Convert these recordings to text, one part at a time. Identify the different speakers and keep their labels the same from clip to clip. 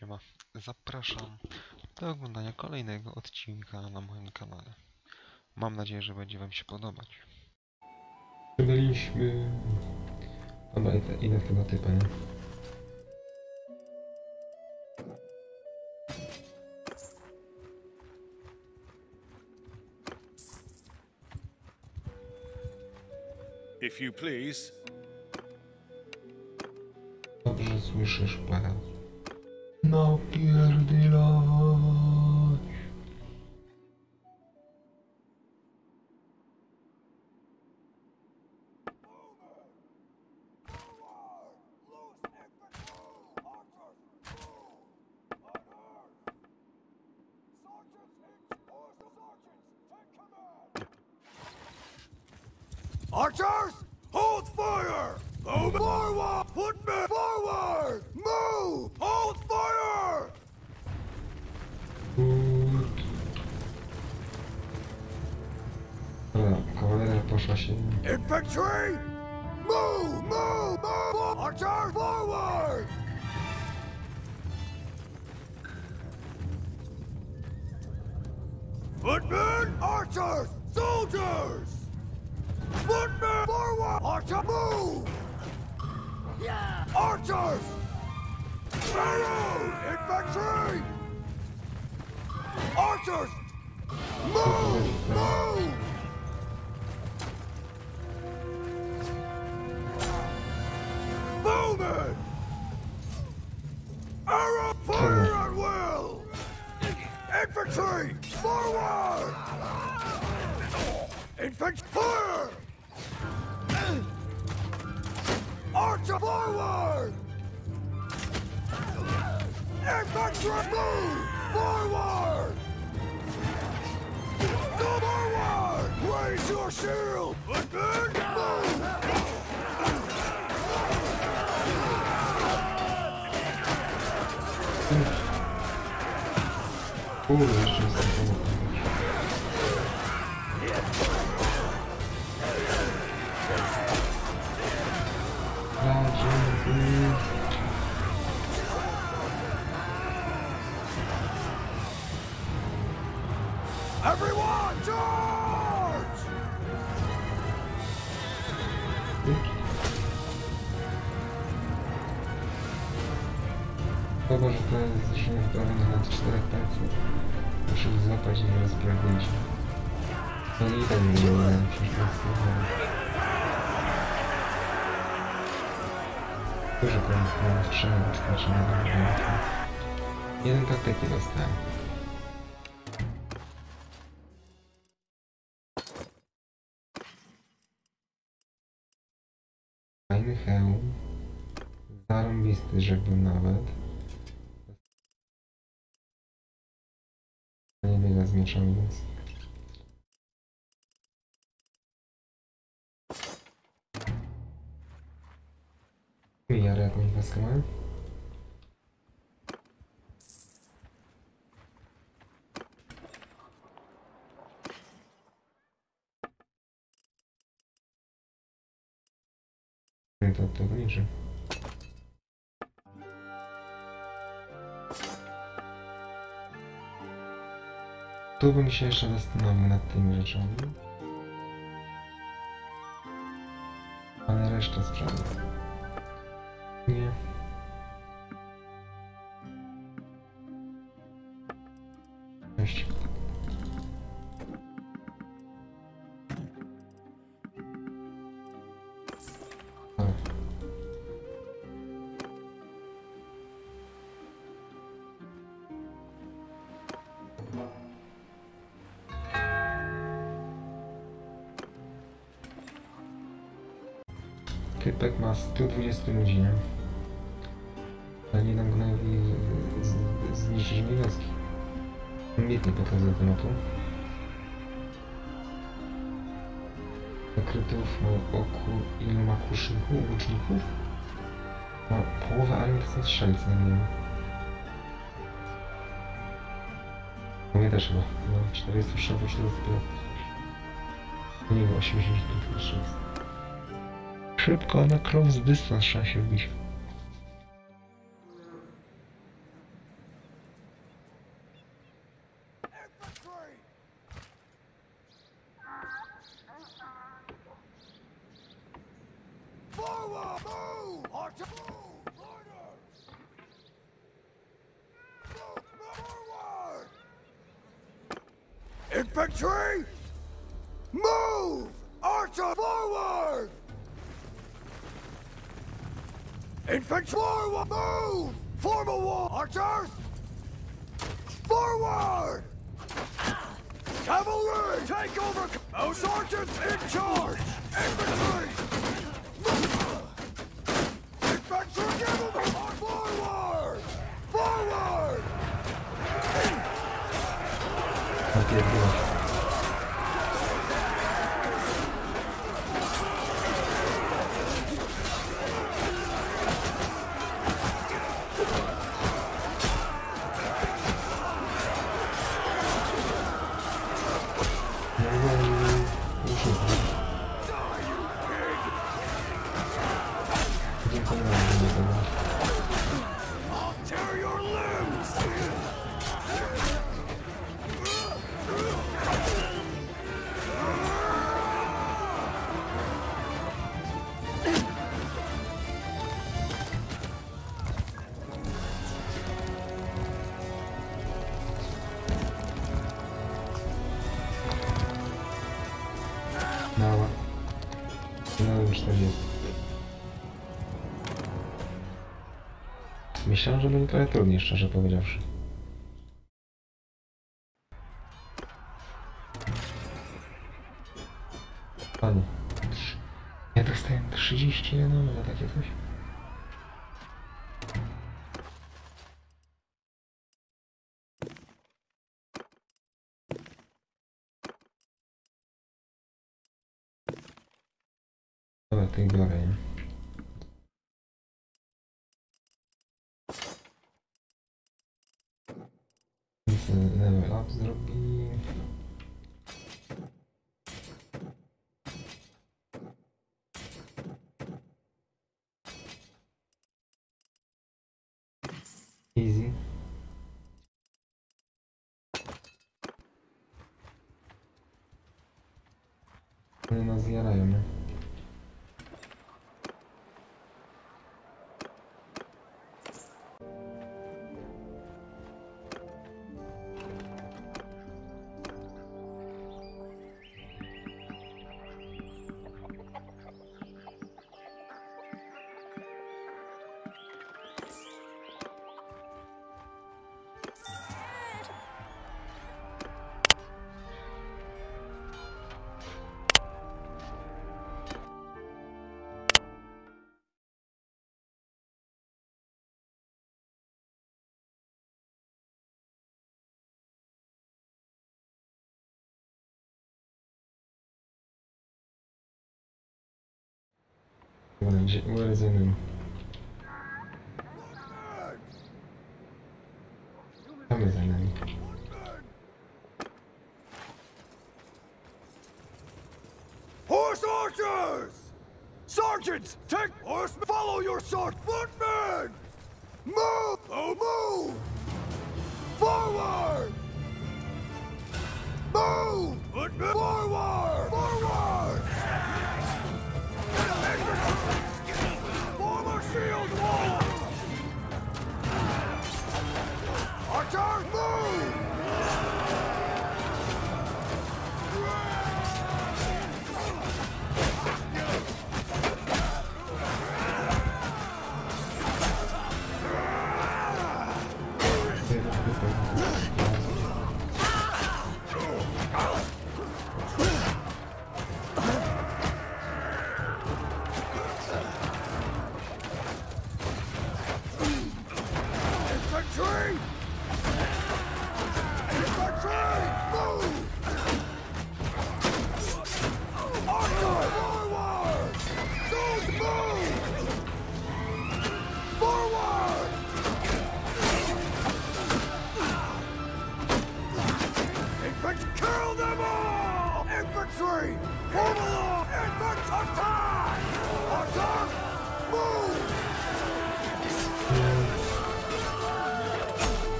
Speaker 1: Siema, zapraszam do oglądania kolejnego odcinka na moim kanale. Mam nadzieję, że będzie wam się podobać. Byliśmy... Dobra, idę w tego typa, nie?
Speaker 2: If you please.
Speaker 1: Dobrze słyszysz, pana. Napierdylać.
Speaker 2: Archers, hold fire! Move forward! Put me forward! Move! Hold fire!
Speaker 1: Dobra, kawaleria poszła się...
Speaker 2: Infantry! Move! Move! Move! Archers, forward! Footmen! Archers! Soldiers! Footmen! Forward! Archer, move! Yeah! Archers! Arrows! Infantry! Archers! Move! Move! Bowman! Arrow! Fire at will! Infantry! Forward! Infantry! Fire! Archer! Forward! Infantry! Move! Forward! Go forward! Raise your shield! Footmen! Move!
Speaker 1: Kurde, jeszcze jest to.
Speaker 2: Everyone, charge!
Speaker 1: Chyba, że to jest zresztą wprawione na 4 palców. Muszę ich złapać i rozprawić. No i tak nie wiem, przecież to jest dużo tam trzeba uczkać na drugą. Jeden taktyki dostałem. Fajny hełm. Zarąbisty, rzekłbym nawet. Nie biega z mieczami, więc... Jarę jakąś weskę mają? To od tego niżej. Tu bym się jeszcze zastanowił nad tymi rzeczami. Ale resztę sprzedam. Nie. Cześć. Typek ma 120 ludzi, nie? Ale nie dam go zniszczyć mi wioski. Ambitnie podchodzę do tematu. Zakrytów ma ilu ma łuczników? Ma połowę armii to są strzelcy, nie wiem. No mnie też chyba. No 40 strzałów, 45. Nie było 85 strzelców. Szybko na close distance trzeba się wbić.
Speaker 2: Infantry! Move! Archer forward! Infantry forward! Move! Form a wall! Archers! Forward! Cavalry! Take over! Oh, sergeants in charge! Infantry! Infantry, give them! Forward! Forward!
Speaker 1: Okay, good.
Speaker 2: I'll tear your limbs!
Speaker 1: Mała. No już 40. Myślałem, że będzie trochę trudniej, szczerze powiedziawszy. Panie. Ja dostałem 30 renomy za takie coś. Dobra, to ich biorę, nie? Więc level up zrobi... Easy. One nas zjarają, nie? Where is enemy? Tam jest enemy.
Speaker 2: Horse archers! Sergeants, take horse. Follow your sword. Footmen! Move! Oh, move! Forward! Move! Footmen! Forward! Forward! Form a shield wall! Archer, move! Infantry! Infantry! Move! Archer, forward! Soldiers, move! Forward! Infantry, kill them all! Infantry! Form along! Infantry, attack! Archer, move!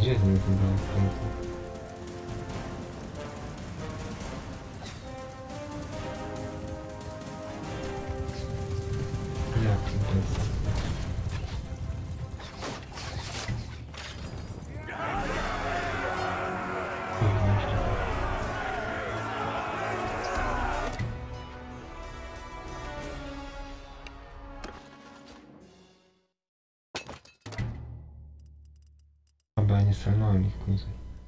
Speaker 1: Gdzie jest ten balans? Jak to jest? Chyba nie strzelnąłem ich w końcu.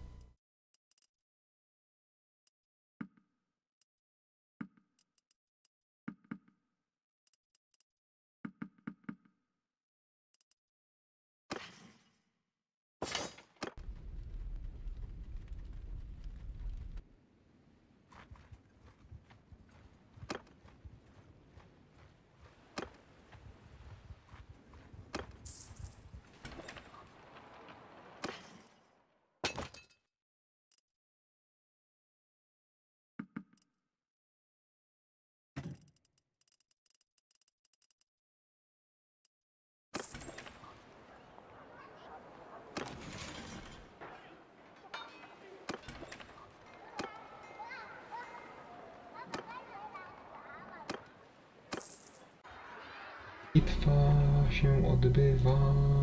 Speaker 1: Bitwa się odbywa.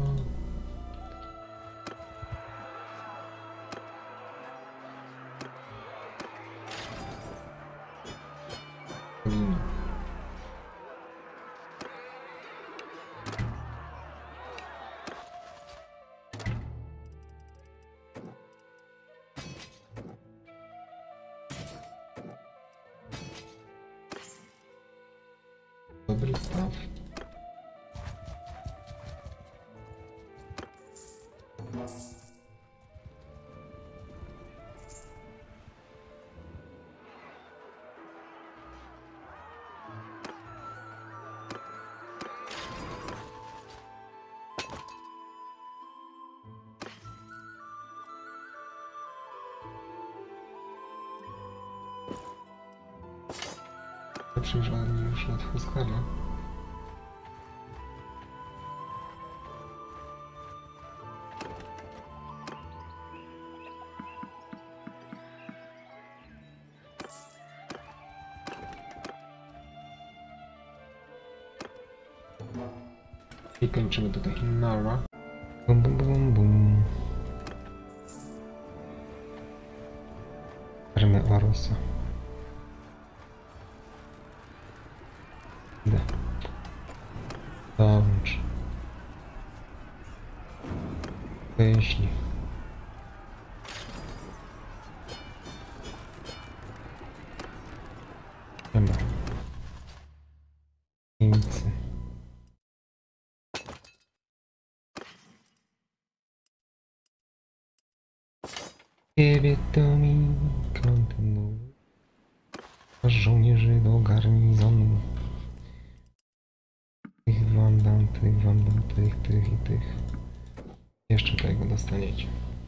Speaker 1: Dobry staw. Lepszym żadnym już od Huskara. I kończymy tutaj Nara. Bum bum bum bum. Armia Arosa. Idę. Dołącz. Wyślij. Chyba. Niemcy. Ciebie to mi kontynuuj. Żołnierzy do garnizonu. Tych wam dam, tych i tych. Jeszcze tego dostaniecie.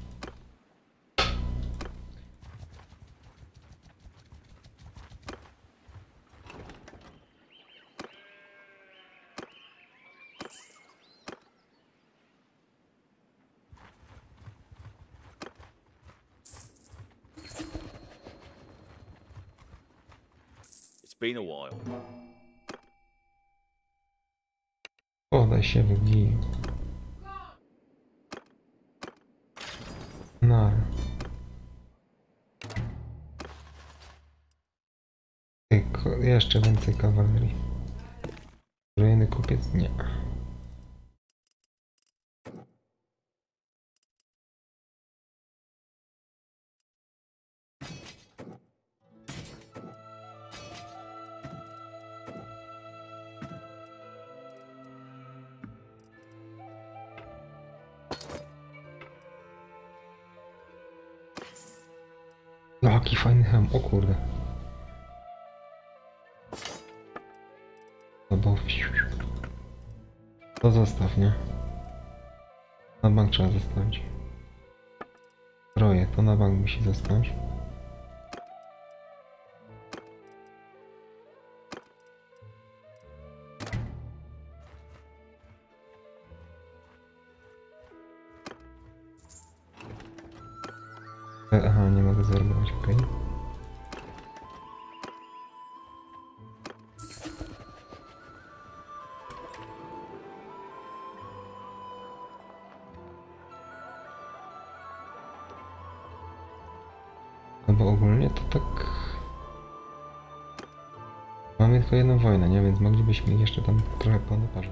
Speaker 3: It's been a while.
Speaker 1: Podaj się wybij. Nara. Jeszcze więcej kawalerii. Zbrojony kupiec? Nie. Jaki fajny hem, o kurde. No bo... To zostaw, nie? Na bank trzeba zostawić. Troje, to na bank musi zostać. zarezerwować, okej. No bo ogólnie to tak... Mamy tylko jedną wojnę, nie? Więc moglibyśmy ich jeszcze tam trochę ponaparzać.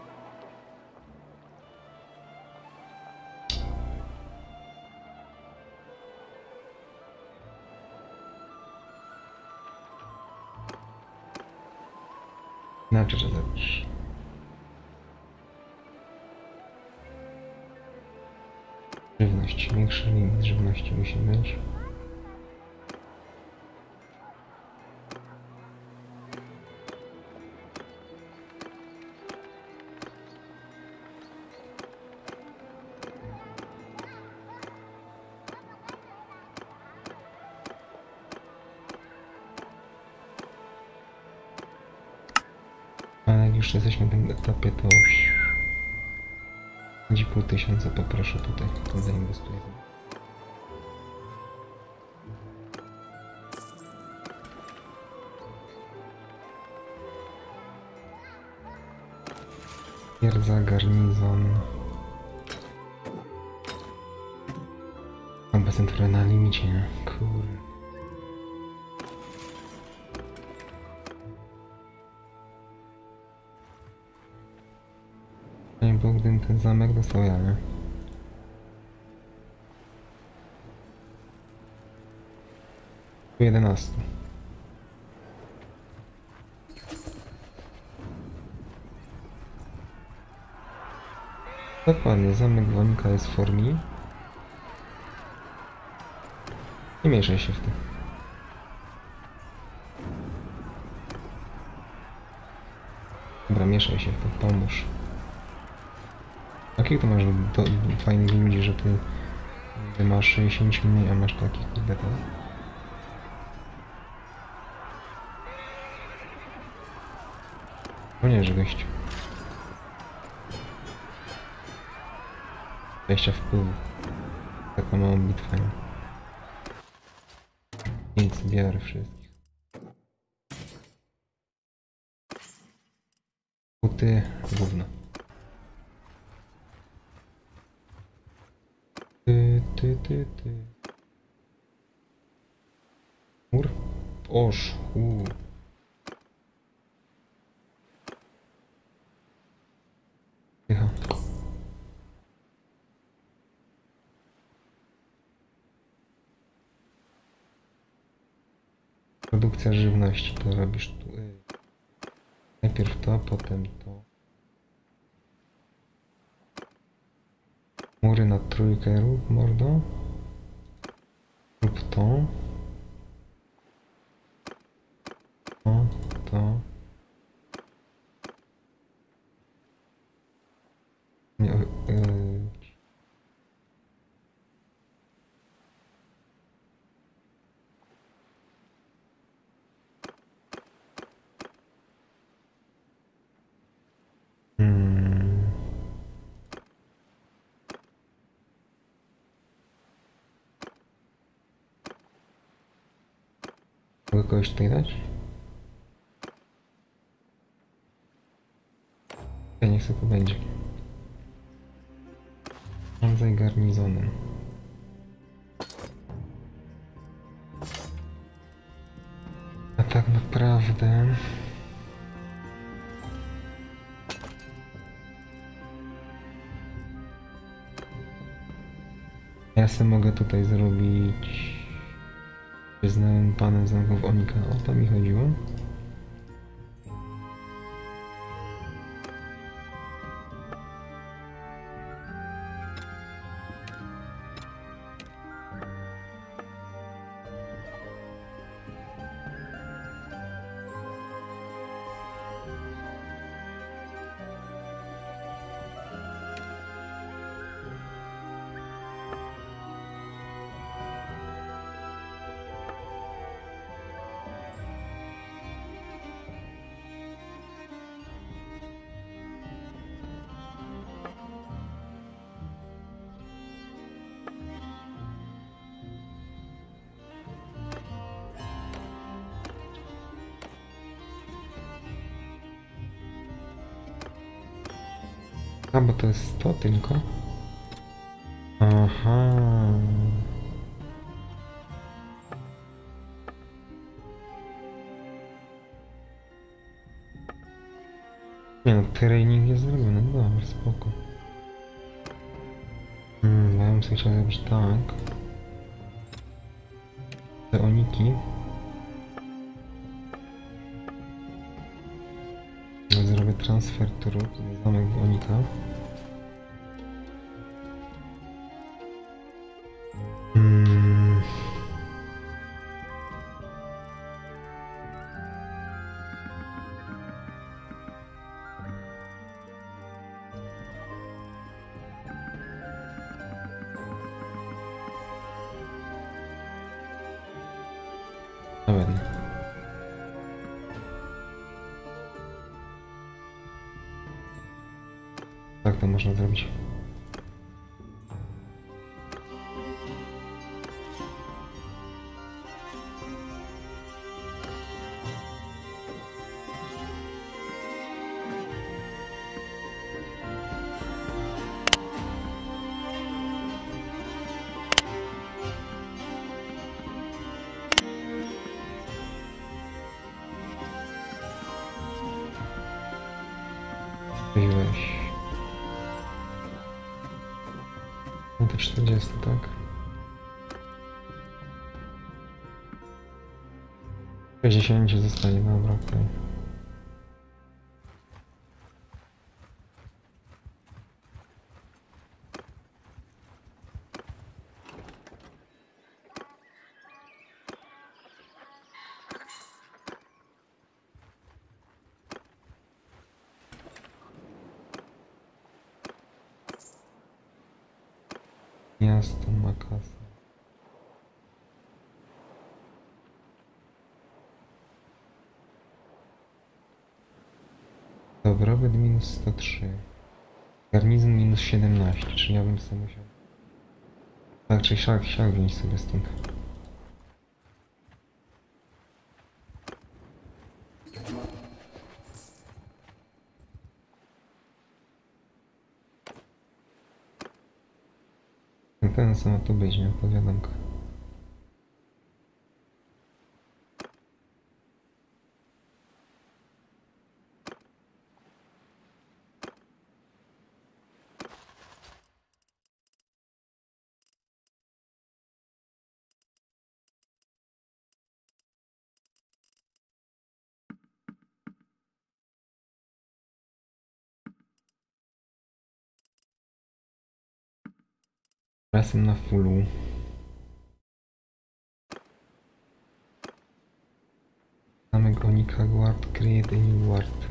Speaker 1: Inaczej trzeba zrobić. Żywność. Większy limit żywności musi być. Ale jak już jesteśmy na tym etapie, to 5,5 tysiąca poproszę tutaj, to zainwestuję. Twierdza, garnizon. Obecnie trochę na limicie, nie? Kurde. Nie był, gdybym ten zamek dostał ja, nie? Tu 11. Dokładnie, zamek Wonika jest w formie. Nie mieszaj się w tym. Dobra, mieszaj się w tym, pomóż. Jakich to masz fajnych ludzi, że ty masz 60 mniej, a masz takich kurde to? No nie, że gościu. 20 wpływu. Taką małą bitwę. Nic, biorę wszystkich. Buty, gówno. Ty. Mur? Oż, Tycha. Produkcja żywności, to robisz tu. Najpierw to, potem to. Mury na trójkę rób, mordo. Rób to. To. Nie, Mogę kogoś tutaj dać? Ja nie chcę, to będzie. Rządzaj garnizonem. A tak naprawdę... Ja sobie mogę tutaj zrobić... Znałem panem zamków Onika, o to mi chodziło. A, bo to jest 100 tylko? Aha. Nie no, training jest zrobiony, no dobra, spoko. Ja bym sobie chciał zrobić tak. Te oniki. Zrobię transfer trup, zamek onika. Dobra. Tak to można zrobić. Weź. No to 40, tak? 60 zostanie, dobra, okej. Miasto ma kasę. Dobrobyt minus 103. Garnizon minus 17, czyli ja bym sobie musiał... Tak, czyli siak wziąć sobie stąd. Ten co ma tu być, nie? Powiadomka. Teraz jestem na fullu. Zamek Onika Guard, create a new guard.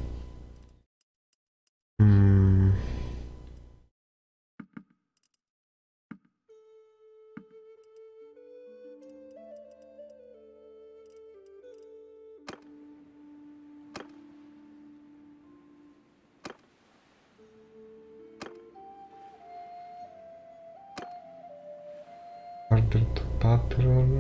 Speaker 1: Order to patrol.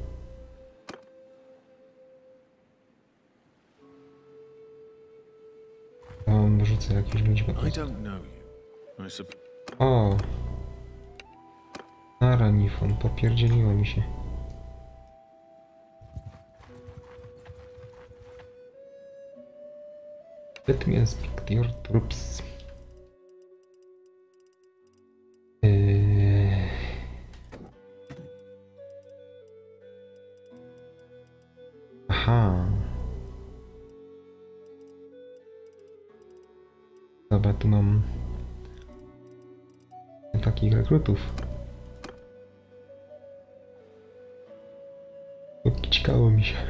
Speaker 1: Rzucę jakieś ludzi po
Speaker 3: I
Speaker 1: prostu.
Speaker 3: don't know you.
Speaker 1: O! Nara Nifon, popierdzieliło mi się. Let me inspect your troops. Aha. Dobra, tu mam takich rekrutów. Odkickało mi się.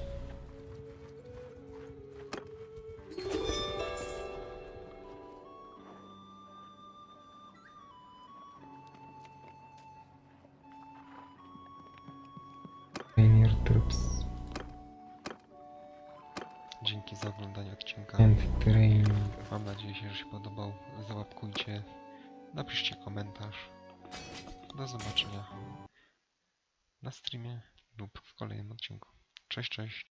Speaker 1: Rainier Troops.
Speaker 4: Dzięki za oglądanie odcinka.
Speaker 1: And training.
Speaker 4: Mam nadzieję, że się podobał. Załapkujcie, napiszcie komentarz. Do zobaczenia na streamie lub w kolejnym odcinku. Cześć, cześć.